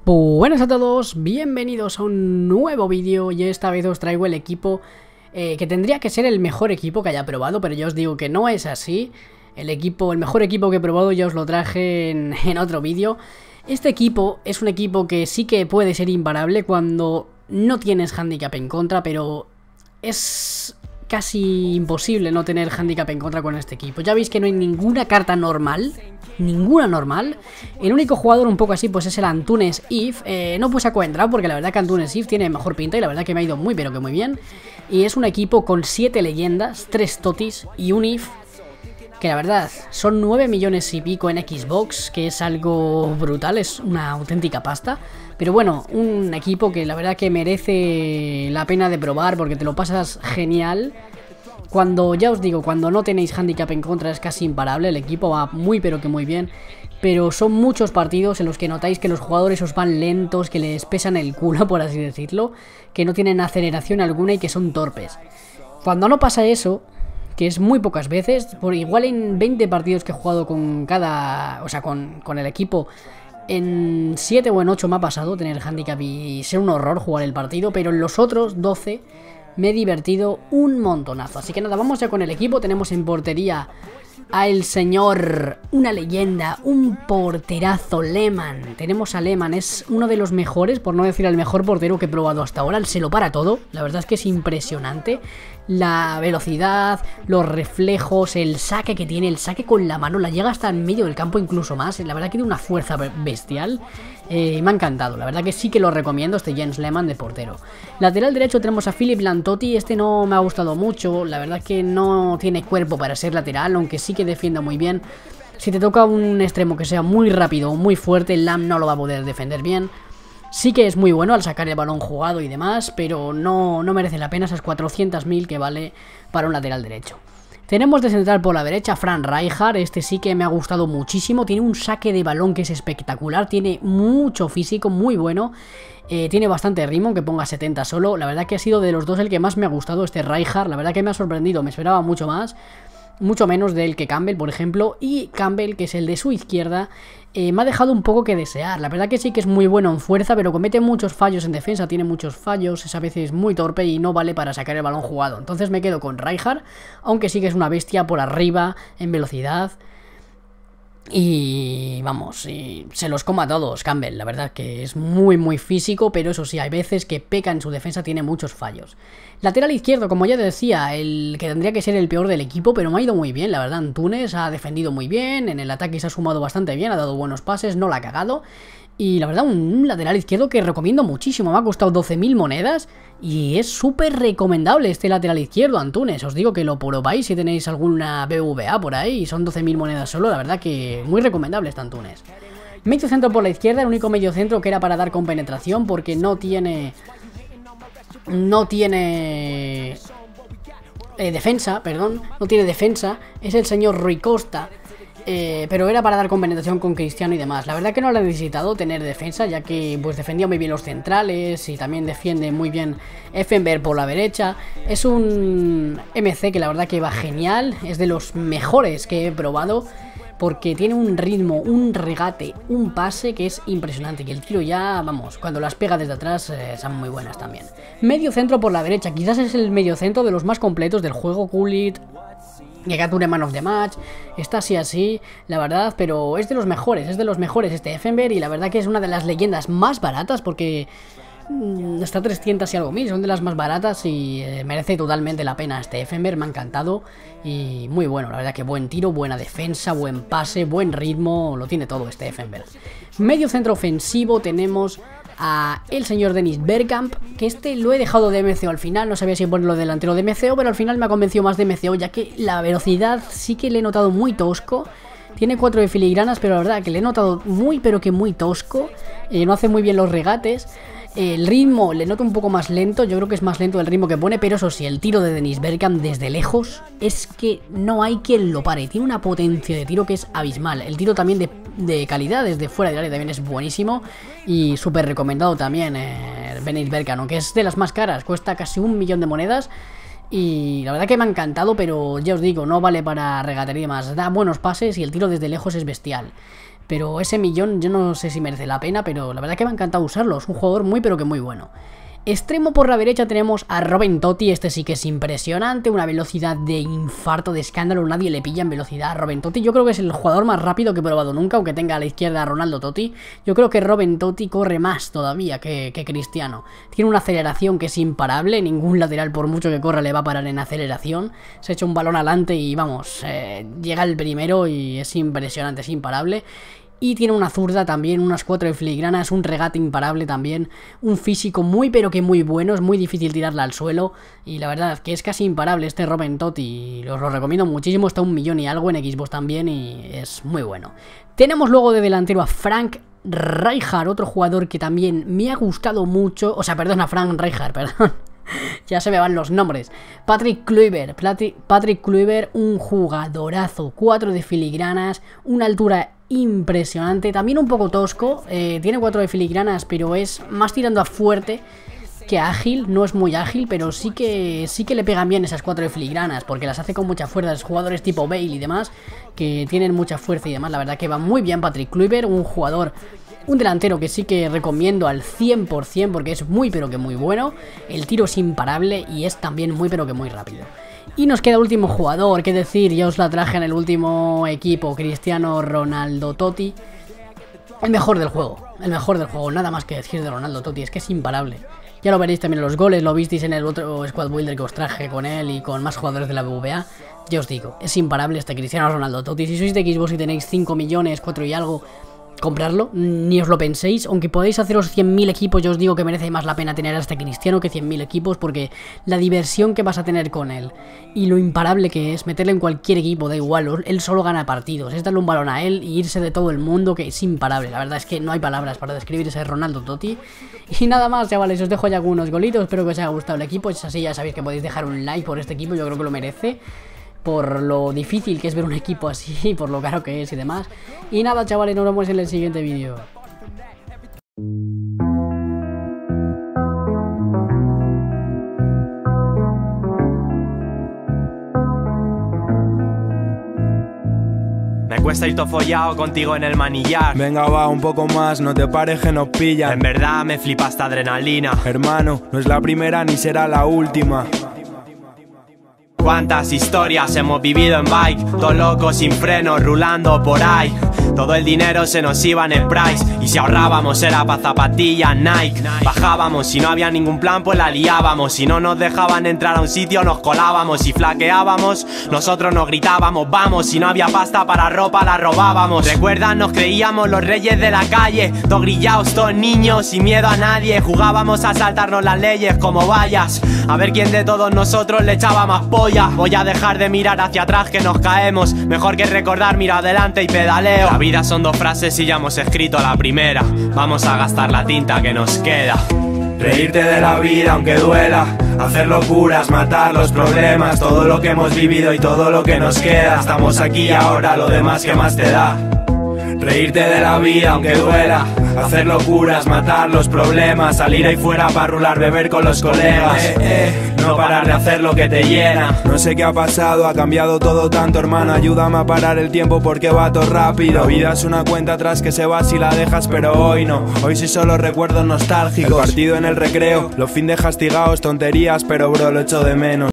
Buenas a todos, bienvenidos a un nuevo vídeo y esta vez os traigo el equipo que tendría que ser el mejor equipo que haya probado, pero yo os digo que no es así. El mejor equipo que he probado ya os lo traje en otro vídeo. Este equipo es un equipo que sí que puede ser imparable cuando no tienes handicap en contra, pero es casi imposible no tener handicap en contra con este equipo. Ya veis que no hay ninguna carta normal. Ninguna normal. El único jugador un poco así pues es el Antunes If. No puse a entrado porque la verdad que Antunes If tiene mejor pinta y la verdad que me ha ido muy pero que muy bien. Y es un equipo con 7 leyendas, 3 totis y un If, que la verdad son 9 millones y pico en Xbox, que es algo brutal, es una auténtica pasta. Pero bueno, un equipo que la verdad que merece la pena de probar porque te lo pasas genial. Cuando, ya os digo, cuando no tenéis handicap en contra es casi imparable, el equipo va muy pero que muy bien. Pero son muchos partidos en los que notáis que los jugadores os van lentos, que les pesan el culo, por así decirlo, que no tienen aceleración alguna y que son torpes. Cuando no pasa eso, que es muy pocas veces, por igual en 20 partidos que he jugado con cada, o sea, con el equipo, en 7 o en 8 me ha pasado tener handicap y ser un horror jugar el partido, pero en los otros 12... me he divertido un montonazo. Así que nada, vamos ya con el equipo. Tenemos en portería a el señor, una leyenda, un porterazo, Lehmann. Tenemos a Lehmann, es uno de los mejores, por no decir el mejor portero que he probado hasta ahora. Se lo para todo, la verdad es que es impresionante. La velocidad, los reflejos, el saque que tiene, el saque con la mano, la llega hasta en medio del campo incluso más. La verdad que tiene una fuerza bestial. Me ha encantado, la verdad que sí que lo recomiendo este Jens Lehmann de portero. Lateral derecho tenemos a Philipp Lahm-Totti. Este no me ha gustado mucho, la verdad que no tiene cuerpo para ser lateral, aunque sí que defiende muy bien. Si te toca un extremo que sea muy rápido o muy fuerte, Lahm no lo va a poder defender bien. Sí que es muy bueno al sacar el balón jugado y demás, pero no merece la pena esas 400.000 que vale para un lateral derecho. Tenemos de central por la derecha Frank Rijkaard. Este sí que me ha gustado muchísimo. Tiene un saque de balón que es espectacular. Tiene mucho físico, muy bueno. Tiene bastante ritmo, aunque ponga 70 solo. La verdad que ha sido de los dos el que más me ha gustado este Rijkaard. La verdad que me ha sorprendido, me esperaba mucho más. Mucho menos del que Campbell, por ejemplo. Y Campbell, que es el de su izquierda, me ha dejado un poco que desear. La verdad que sí que es muy bueno en fuerza, pero comete muchos fallos en defensa. Tiene muchos fallos, es a veces muy torpe y no vale para sacar el balón jugado. Entonces me quedo con Rijkaard, aunque sí que es una bestia por arriba, en velocidad. Y vamos, y se los coma a todos Campbell, la verdad que es muy físico, pero eso sí, hay veces que peca en su defensa, tiene muchos fallos. Lateral izquierdo, como ya te decía, el que tendría que ser el peor del equipo, pero me ha ido muy bien, la verdad. Antunes ha defendido muy bien, en el ataque se ha sumado bastante bien, ha dado buenos pases, no la ha cagado. Y la verdad, un lateral izquierdo que recomiendo muchísimo. Me ha costado 12.000 monedas y es súper recomendable este lateral izquierdo, Antunes. Os digo que lo probáis si tenéis alguna BVA por ahí y son 12.000 monedas solo. La verdad que muy recomendable este Antunes. Medio centro por la izquierda, el único medio centro que era para dar con penetración porque no tiene defensa, perdón. No tiene defensa. Es el señor Rui Costa. Pero era para dar compenetración con Cristiano y demás. La verdad que no lo he necesitado tener defensa, ya que pues defendía muy bien los centrales y también defiende muy bien Effenberg por la derecha. Es un MC que la verdad que va genial, es de los mejores que he probado, porque tiene un ritmo, un regate, un pase que es impresionante. Y el tiro ya, vamos, cuando las pega desde atrás son muy buenas también. Medio centro por la derecha, quizás es el medio centro de los más completos del juego. Gullit, que capture Man of the Match, está así, la verdad, pero es de los mejores este Effenberg, y la verdad que es una de las leyendas más baratas porque está 300 y algo mil, son de las más baratas y merece totalmente la pena este Effenberg, me ha encantado y muy bueno, la verdad que buen tiro, buena defensa, buen pase, buen ritmo, lo tiene todo este Effenberg. Medio centro ofensivo tenemos a el señor Dennis Bergkamp, que este lo he dejado de MCO al final, no sabía si ponerlo delantero de MCO, pero al final me ha convencido más de MCO, ya que la velocidad sí que le he notado muy tosco. Tiene 4 de filigranas, pero la verdad que le he notado muy pero que muy tosco, no hace muy bien los regates. El ritmo le noto un poco más lento, yo creo que es más lento el ritmo que pone, pero eso sí, el tiro de Dennis Bergkamp desde lejos es que no hay quien lo pare, tiene una potencia de tiro que es abismal. El tiro también de calidad desde fuera del área también es buenísimo y súper recomendado también Dennis Bergkamp, aunque es de las más caras, cuesta casi 1 millón de monedas. Y la verdad que me ha encantado, pero ya os digo, no vale para regatería más, da buenos pases y el tiro desde lejos es bestial. pero ese millón yo no sé si merece la pena, pero la verdad es que me ha encantado usarlo. Es un jugador muy pero que muy bueno. Extremo por la derecha tenemos a Robben Totti, este sí que es impresionante, una velocidad de infarto, de escándalo, nadie le pilla en velocidad a Robben Totti. Yo creo que es el jugador más rápido que he probado nunca, aunque tenga a la izquierda a Ronaldo Totti. Yo creo que Robben Totti corre más todavía que Cristiano. Tiene una aceleración que es imparable, ningún lateral por mucho que corra le va a parar en aceleración. Se echa un balón adelante y vamos, llega el primero y es impresionante, es imparable. Y tiene una zurda también, unas 4 de filigranas, un regate imparable también, un físico muy pero que muy bueno, es muy difícil tirarla al suelo y la verdad que es casi imparable este Robben Totti, os lo recomiendo muchísimo, está 1 millón y algo en Xbox también y es muy bueno. Tenemos luego de delantero a Frank Rijkaard, otro jugador que también me ha gustado mucho, o sea, perdona, Frank Rijkaard, perdón. Ya se me van los nombres. Patrick Kluivert, un jugadorazo, 4 de filigranas, una altura impresionante, también un poco tosco, tiene 4 de filigranas, pero es más tirando a fuerte que ágil, no es muy ágil, pero sí que le pegan bien esas 4 de filigranas, porque las hace con mucha fuerza, los jugadores tipo Bale y demás, que tienen mucha fuerza y demás, la verdad que va muy bien Patrick Kluivert, un delantero que sí que recomiendo al 100% porque es muy pero que muy bueno, el tiro es imparable y es también muy pero que muy rápido. Y nos queda el último jugador, que decir, ya os la traje en el último equipo, Cristiano Ronaldo Totti. El mejor del juego, nada más que decir de Ronaldo Totti, es que es imparable. Ya lo veréis también en los goles, lo visteis en el otro Squad Builder que os traje con él y con más jugadores de la BBVA. Ya os digo, es imparable este Cristiano Ronaldo Totti. Si sois de Xbox y tenéis 5 millones, 4 y algo, comprarlo, ni os lo penséis, aunque podéis haceros 100.000 equipos, yo os digo que merece más la pena tener a este Cristiano que 100.000 equipos, porque la diversión que vas a tener con él y lo imparable que es, meterle en cualquier equipo, da igual, él solo gana partidos, es darle un balón a él y irse de todo el mundo, que es imparable, la verdad es que no hay palabras para describir ese Ronaldo Totti. Y nada más, chavales, os dejo ya algunos golitos, espero que os haya gustado el equipo, si es así ya sabéis que podéis dejar un like por este equipo, yo creo que lo merece, por lo difícil que es ver un equipo así, por lo caro que es y demás. Y nada, chavales, nos vemos en el siguiente vídeo. Me cuesta ir todo follado contigo en el manillar. Venga va, un poco más, no te pares que nos pillan. En verdad me flipa esta adrenalina. Hermano, no es la primera ni será la última. Cuántas historias hemos vivido en bike, todo loco sin freno, rulando por ahí. Todo el dinero se nos iba en el price, y si ahorrábamos era pa' zapatillas Nike. Bajábamos, si no había ningún plan pues la liábamos. Si no nos dejaban entrar a un sitio nos colábamos. Si flaqueábamos, nosotros nos gritábamos vamos. Si no había pasta para ropa la robábamos. ¿Recuerdan? Nos creíamos los reyes de la calle, todos grillados, todos niños, sin miedo a nadie. Jugábamos a saltarnos las leyes como vallas, a ver quién de todos nosotros le echaba más polla. Voy a dejar de mirar hacia atrás que nos caemos, mejor que recordar mira adelante y pedaleo. La vida son 2 frases y ya hemos escrito la primera. Vamos a gastar la tinta que nos queda. Reírte de la vida aunque duela, hacer locuras, matar los problemas, todo lo que hemos vivido y todo lo que nos queda. Estamos aquí y ahora, lo demás que más te da. Reírte de la vida aunque duela, hacer locuras, matar los problemas, salir ahí fuera para rular, beber con los colegas, no parar de hacer lo que te llena. No sé qué ha pasado, ha cambiado todo tanto, hermano, ayúdame a parar el tiempo porque va todo rápido. La vida es una cuenta atrás que se va si la dejas, pero hoy no, hoy sí solo recuerdos nostálgicos. El partido en el recreo, los fin de castigados, tonterías, pero bro, lo echo de menos.